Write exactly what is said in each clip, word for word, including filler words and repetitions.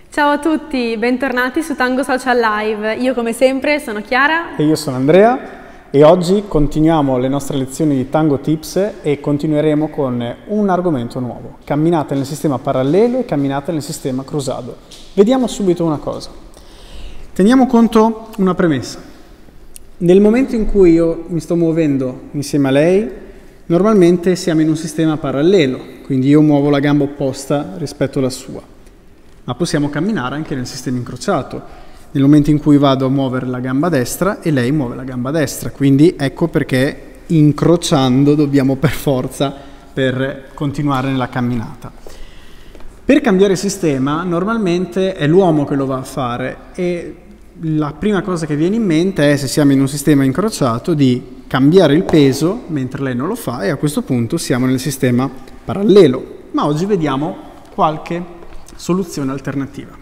Ciao a tutti, bentornati su Tango Social Live. Io come sempre sono Chiara. E io sono Andrea e oggi continuiamo le nostre lezioni di Tango Tips e continueremo con un argomento nuovo, camminate nel sistema parallelo e camminate nel sistema cruzado. Vediamo subito una cosa. Teniamo conto una premessa. Nel momento in cui io mi sto muovendo insieme a lei, normalmente siamo in un sistema parallelo, quindi io muovo la gamba opposta rispetto alla sua. Ma possiamo camminare anche nel sistema incrociato, nel momento in cui vado a muovere la gamba destra e lei muove la gamba destra, quindi ecco perché incrociando dobbiamo per forza per continuare nella camminata. Per cambiare sistema normalmente è l'uomo che lo va a fare e la prima cosa che viene in mente è, se siamo in un sistema incrociato, di cambiare il peso mentre lei non lo fa e a questo punto siamo nel sistema parallelo. Ma oggi vediamo qualche soluzione alternativa.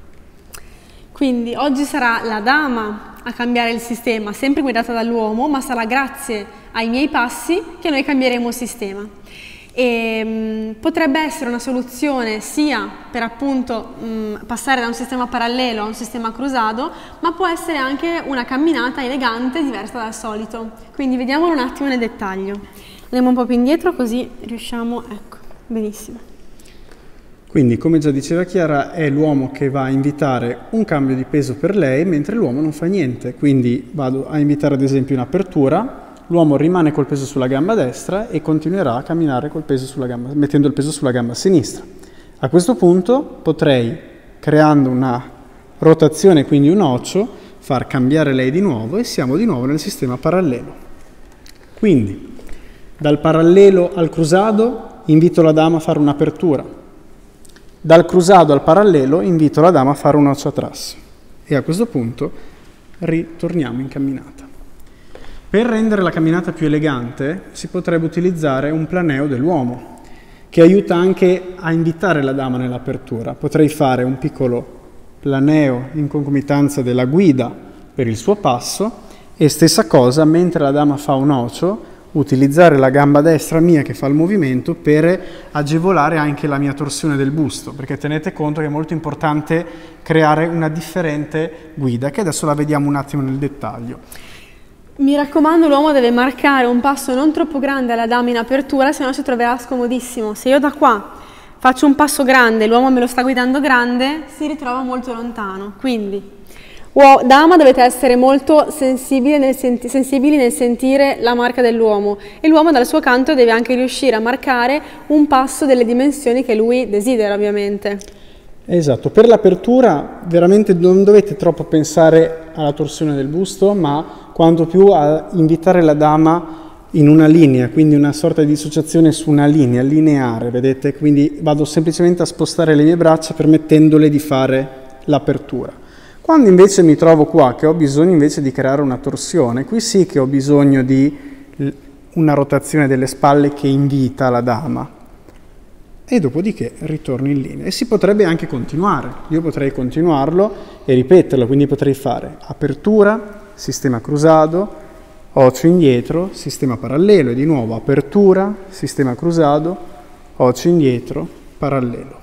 Quindi oggi sarà la dama a cambiare il sistema, sempre guidata dall'uomo, ma sarà grazie ai miei passi che noi cambieremo il sistema. E, mh, potrebbe essere una soluzione sia per appunto mh, passare da un sistema parallelo a un sistema cruzado, ma può essere anche una camminata elegante diversa dal solito. Quindi vediamolo un attimo nel dettaglio. Andiamo un po' più indietro così riusciamo, ecco, benissimo. Quindi, come già diceva Chiara, è l'uomo che va a invitare un cambio di peso per lei, mentre l'uomo non fa niente. Quindi vado a invitare ad esempio un'apertura, l'uomo rimane col peso sulla gamba destra e continuerà a camminare col peso sulla gamba, mettendo il peso sulla gamba sinistra. A questo punto potrei, creando una rotazione, quindi un ocio, far cambiare lei di nuovo e siamo di nuovo nel sistema parallelo. Quindi, dal parallelo al cruzado invito la dama a fare un'apertura. Dal cruzado al parallelo invito la dama a fare un ocho atrás e a questo punto ritorniamo in camminata. Per rendere la camminata più elegante si potrebbe utilizzare un planeo dell'uomo che aiuta anche a invitare la dama nell'apertura. Potrei fare un piccolo planeo in concomitanza della guida per il suo passo e stessa cosa, mentre la dama fa un ocho, utilizzare la gamba destra mia che fa il movimento per agevolare anche la mia torsione del busto, perché tenete conto che è molto importante creare una differente guida, che adesso la vediamo un attimo nel dettaglio. Mi raccomando, l'uomo deve marcare un passo non troppo grande alla dama in apertura, se no si troverà scomodissimo. Se io da qua faccio un passo grande e l'uomo me lo sta guidando grande, si ritrova molto lontano. Quindi dama, dovete essere molto sensibili nel, senti sensibili nel sentire la marca dell'uomo e l'uomo dal suo canto deve anche riuscire a marcare un passo delle dimensioni che lui desidera, ovviamente. Esatto, per l'apertura veramente non dovete troppo pensare alla torsione del busto, ma quanto più a invitare la dama in una linea, quindi una sorta di dissociazione su una linea lineare, vedete? Quindi vado semplicemente a spostare le mie braccia permettendole di fare l'apertura. Quando invece mi trovo qua, che ho bisogno invece di creare una torsione, qui sì che ho bisogno di una rotazione delle spalle che invita la dama. E dopodiché ritorno in linea. E si potrebbe anche continuare. Io potrei continuarlo e ripeterlo, quindi potrei fare apertura, sistema cruzado, ocho indietro, sistema parallelo e di nuovo apertura, sistema cruzado, ocho indietro, parallelo.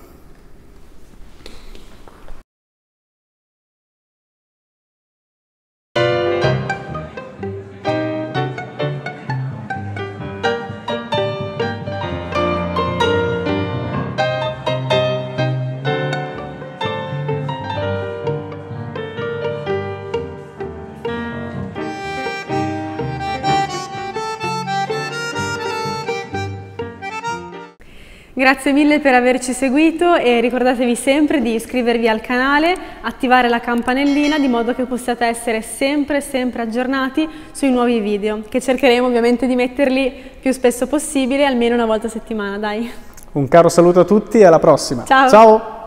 Grazie mille per averci seguito e ricordatevi sempre di iscrivervi al canale, attivare la campanellina di modo che possiate essere sempre sempre aggiornati sui nuovi video, che cercheremo ovviamente di metterli più spesso possibile, almeno una volta a settimana, dai. Un caro saluto a tutti e alla prossima. Ciao! Ciao.